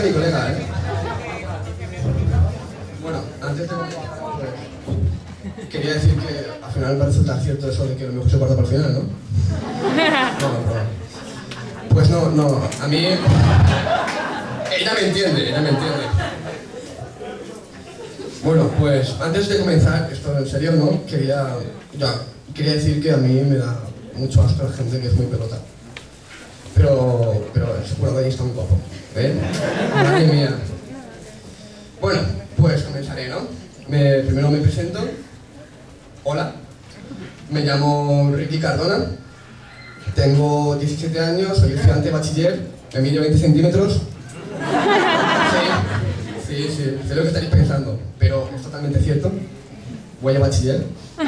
mi colega, ¿eh? Bueno, antes de comenzar, pues, quería decir que al final va a resultar cierto eso de que lo mejor se guarda para el final, ¿no? No. Pues no, a mí... Ella me entiende. Bueno, pues antes de comenzar, esto en serio, ¿no? Quería decir que a mí me da mucho asco la gente que es muy pelota. Pero ese curado ahí está muy guapo, ¿eh? Madre mía. Bueno, pues comenzaré, ¿no? Primero me presento. Hola. Me llamo Ricky Cardona. Tengo 17 años, soy estudiante de bachiller, me mido 20 centímetros. Sí, sé lo que estaréis pensando, pero es totalmente cierto. Voy a bachiller.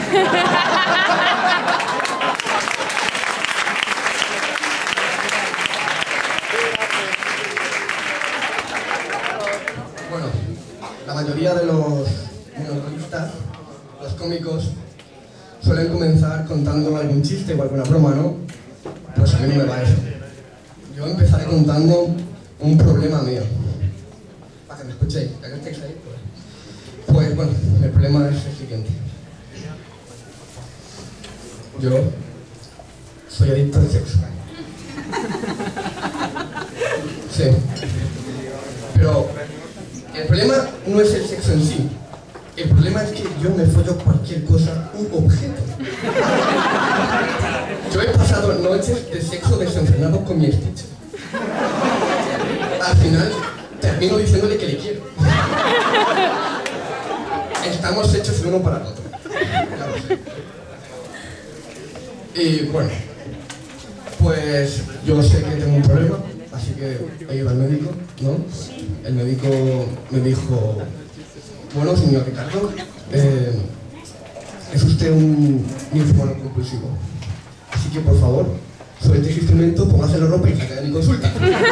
Bueno, la mayoría de los humoristas, los cómicos, suelen comenzar contando algún chiste o alguna broma, ¿no? Pues a mí no me va eso. Yo empezaré contando un problema mío. Para que me escuchéis, ya que estáis ahí, pues bueno, el problema es el siguiente. Yo soy adicto al sexo. Sí. Pero el problema no es el sexo en sí. El problema es que yo me follo cualquier cosa, un objeto. Yo he pasado noches de sexo desenfrenado con mi Stitch. Al final, termino diciéndole que le quiero. Estamos hechos el uno para el otro. Ya lo sé. Y bueno, pues yo sé que tengo un problema, así que he ido al médico, ¿no? El médico me dijo: bueno, señor Ricardo, es usted un ninfómano compulsivo. Así que, por favor, suelte ese instrumento, póngase la ropa y saque de mi consulta.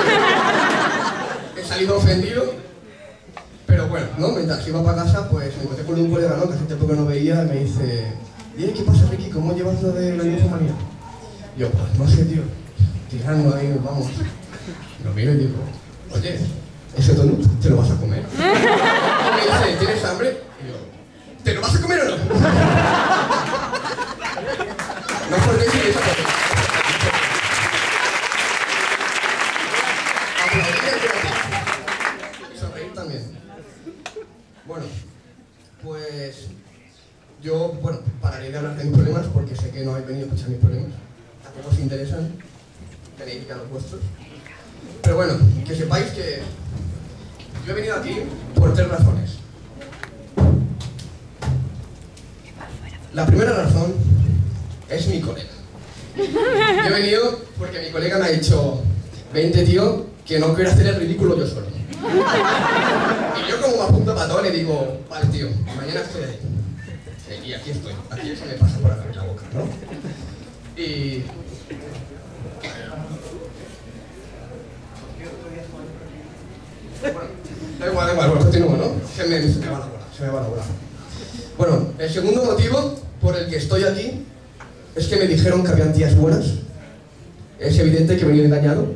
He salido ofendido, pero bueno, ¿no? Mientras iba para casa, pues me encontré con un colega, ¿no? Que hace tiempo que no veía, y me dice: ¿qué pasa, Ricky? ¿Cómo llevas lo de la ninfomanía? Yo, pues no sé, tío, tirando ahí, vamos. Lo miro y digo: oye, ese donut, ¿te lo vas a comer? Y me dice: ¿tienes hambre? Y yo: ¿te lo vas a comer o no? No por decir esa cosa. Y sonreír también. Bueno, pues yo, pararé de hablar de mis problemas porque sé que no habéis venido a escuchar mis problemas. Tampoco os interesan, tenéis ya los vuestros. Pero bueno, que sepáis que yo he venido aquí por 3 razones. La primera razón es mi colega. Yo he venido porque mi colega me ha dicho: vente, tío, que no quiero hacer el ridículo yo solo. Y yo, como me apunto para todo, le digo: vale, tío, mañana estoy ahí. Y aquí estoy, aquí se me pasa por acá la boca, ¿no? Y... bueno, da igual, bueno, continúo, ¿no? Se me va la bola. Bueno, el segundo motivo por el que estoy aquí es que me dijeron que habían tías buenas. Es evidente que he venido engañado.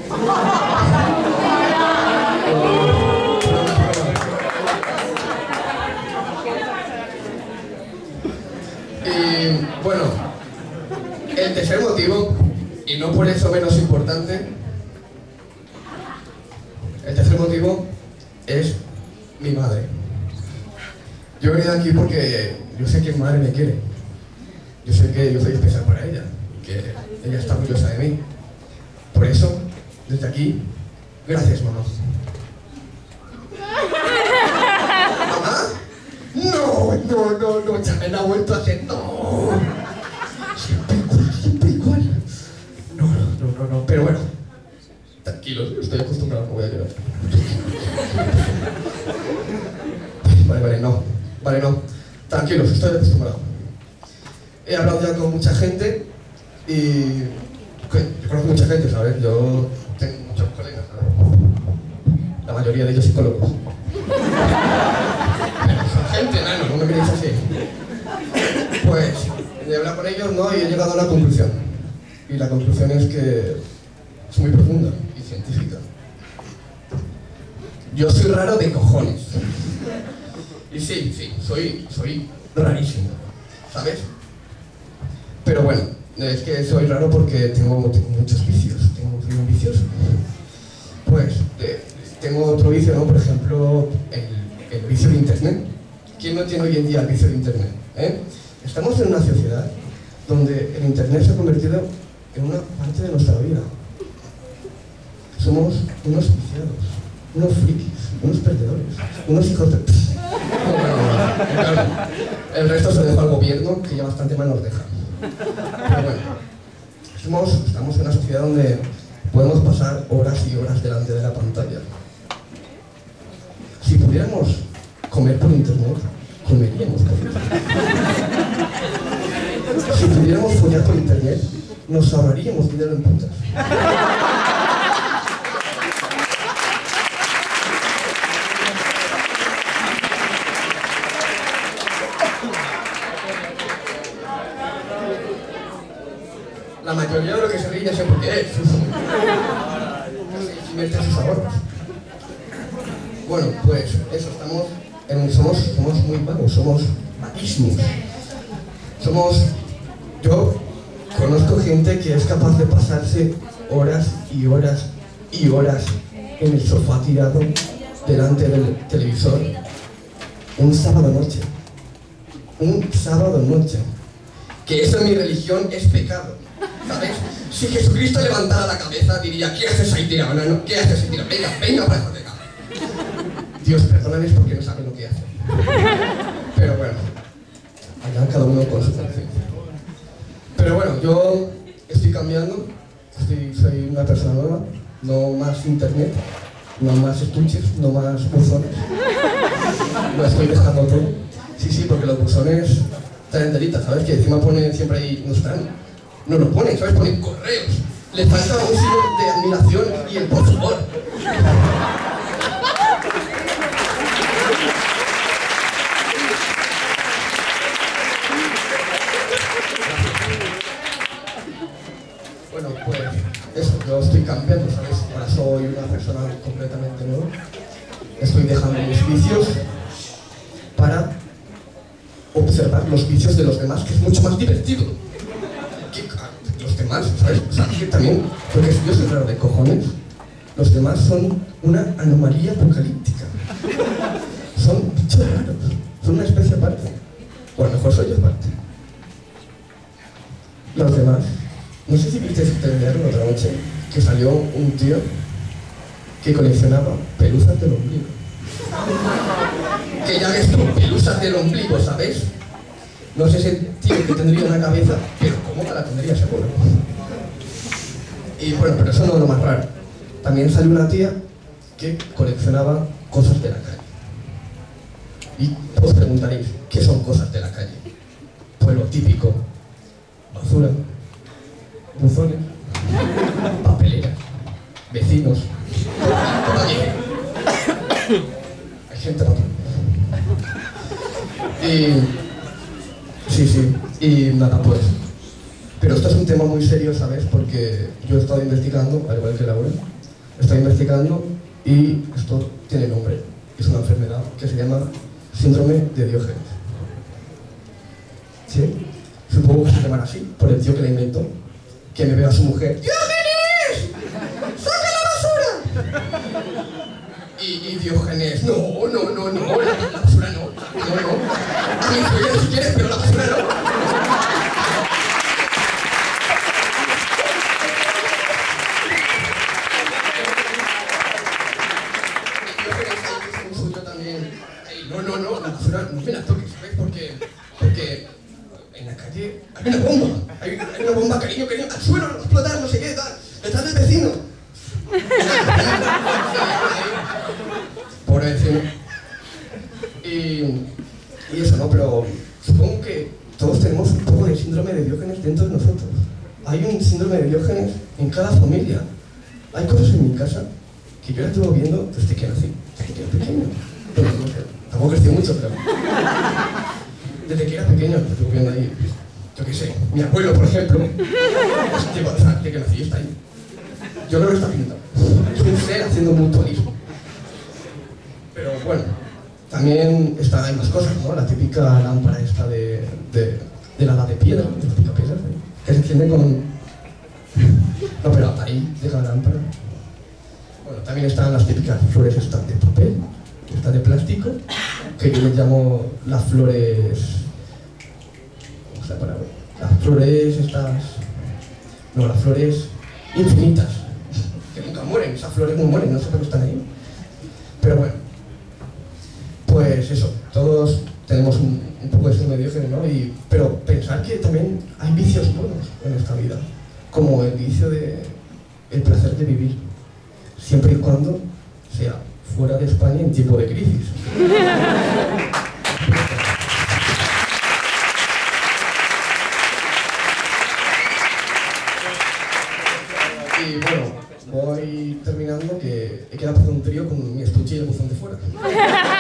Y bueno, el tercer motivo, y no por eso menos importante, el tercer motivo es mi madre. Yo he venido aquí porque yo sé que mi madre me quiere. Yo sé que yo soy especial para ella, que ella está orgullosa de mí. Por eso, desde aquí, gracias, mamá. ¿Mamá? No, ya me la ha vuelto a hacer, no. Siempre igual. No, pero bueno, tranquilos, estoy acostumbrado, no voy a llorar. Vale, no, tranquilos, estoy acostumbrado. He hablado ya con mucha gente y... yo conozco mucha gente, ¿sabes? Yo tengo muchos colegas, ¿sabes? La mayoría de ellos psicólogos. Pero son gente, nano, no me miréis así. Pues, he hablado con ellos, ¿no? Y he llegado a una conclusión. Y la conclusión es que es muy profunda y científica. Yo soy raro de cojones. Y sí, soy rarísimo, ¿sabes? Pero bueno, es que soy raro porque tengo muchos vicios, soy un vicioso. Pues, tengo otro vicio, ¿no? Por ejemplo, el vicio de internet. ¿Quién no tiene hoy en día el vicio de internet? Estamos en una sociedad donde el internet se ha convertido en una parte de nuestra vida. Somos unos viciados, unos frikis, unos perdedores, unos hijos de... Claro, el resto se lo dejo al gobierno, que ya bastante mal nos deja. Pero bueno, estamos en una sociedad donde podemos pasar horas y horas delante de la pantalla. Si pudiéramos comer por internet, comeríamos por internet. Si pudiéramos follar por internet, nos ahorraríamos dinero en putas. La mayoría de lo que se ríe ya sé por qué es. Casi invierte sus ahorros. Bueno, pues eso, somos muy vagos, somos vaguísimos. Yo conozco gente que es capaz de pasarse horas y horas y horas en el sofá tirado delante del televisor un sábado noche. Un sábado noche. Que eso en mi religión es pecado, ¿sabes? Si Jesucristo levantara la cabeza diría, ¿qué haces ahí tirado, nano? ¿Qué haces ahí tirado? Venga para esta pecado. Dios, perdónales porque no saben lo que hacen. Pero bueno, allá cada uno con su conciencia. Pero bueno, yo estoy cambiando, soy una persona nueva, no más internet, no más estuches, no más buzones. Lo estoy dejando todo. Sí, porque los buzones están enteritas, ¿sabes? Que encima ponen siempre ahí, no lo ponen, ¿sabes? Ponen correos. Les falta un signo de admiración y el por favor. Bueno, pues eso, yo estoy cambiando, ¿sabes? Ahora soy una persona completamente nueva. Estoy dejando mis vicios para observar los vicios de los demás, que es mucho más divertido. Los demás, ¿sabes? O sea, que también, porque yo soy raro de cojones, los demás son una anomalía apocalíptica. Son bichos raros, son una especie aparte. O a lo mejor soy yo aparte. Los demás. No sé si visteis entender la otra noche que salió un tío que coleccionaba pelusas del ombligo. Que ya ves tú, pelusas del ombligo, ¿sabes? No sé ese tío que tendría una cabeza, pero ¿cómo la tendría seguro? Y bueno, pero eso no es lo más raro. También salió una tía que coleccionaba cosas de la calle. Y os preguntaréis, ¿qué son cosas de la calle? Pues lo típico: basura, buzones, papeleras, vecinos, todo allí. Hay gente para todo. Sí, y nada, pues. Pero esto es un tema muy serio, ¿sabes? Porque yo he estado investigando, al igual que Laura, estoy investigando y esto tiene nombre. Es una enfermedad que se llama síndrome de Diógenes. ¿Sí? Supongo que se llamará así, por el tío que la inventó, que me ve a su mujer: ¡Diógenes! ¡Saca la basura! Y Diógenes: no, la basura no. A mí si quieres, pero la basura no. No, la basura no me la toques, ¿sabes? Porque en la calle hay una bomba. Hay una bomba, cariño, al suelo, no va a explotar, no sé qué, tal. Detrás del vecino. Pobre vecino. Y eso, ¿no? Pero supongo que todos tenemos un poco de síndrome de Diógenes dentro de nosotros. Hay un síndrome de Diógenes en cada familia. Hay cosas en mi casa que yo las llevo viendo desde que nací, desde que era pequeño. Bueno, no sé, tampoco crecí mucho, pero desde que era pequeño lo estuve viendo ahí. Yo qué sé, mi abuelo, por ejemplo, desde que nací está ahí. Yo creo que está pintado. Es un ser haciendo mutualismo. Bueno, también hay más cosas, ¿no? La típica lámpara esta de la edad de piedra, de los picapiedras, que se enciende con... No, pero ahí deja la lámpara. Bueno, también están las típicas flores estas de papel, estas de plástico, que yo les llamo las flores... ¿Cómo es la palabra? Las flores estas... No, las flores infinitas, que nunca mueren, esas flores no mueren, no sé por qué están ahí. Pero bueno, pues eso, todos tenemos un poco de ser mediocres, ¿no? Pero pensar que también hay vicios buenos en esta vida, como el vicio de el placer de vivir, siempre y cuando sea fuera de España en tiempo de crisis. Y bueno, voy terminando, que he quedado por un trío con mi estuche y el buzón de fuera.